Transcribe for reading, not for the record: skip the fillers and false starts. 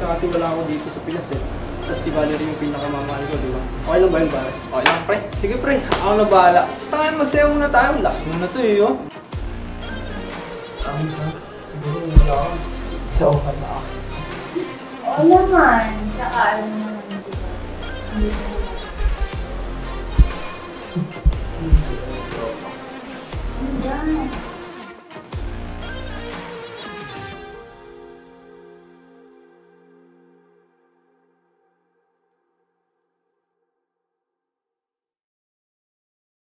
nakatiwala ako dito sa Pinas eh. Tapos si Valerie yung pinakamamahal ko, di ba? Okay lang ba yun, pare? Okay lang, pre. Sige, pre. Ako na bahala. Basta ngayon magsayaw muna tayo. Last muna to eh, oh. Siguro wala ako. Sayaw ka na ako. Oo naman. Saka alam mo naman, di ba? Hindi ko naman.